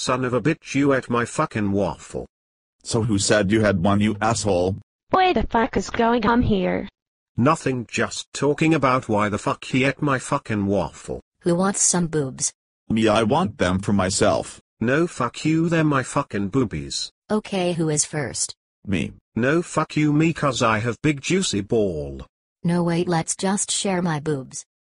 son of a bitch, you ate my fucking waffle. So who said you had one, you asshole? What the fuck is going on here? Nothing, just talking about why the fuck he ate my fucking waffle. Who wants some boobs? Me, I want them for myself. No, fuck you, they're my fucking boobies. Okay, who is first? Me. No, fuck you, me, cause I have big juicy ball. No, wait, let's just share my boobs.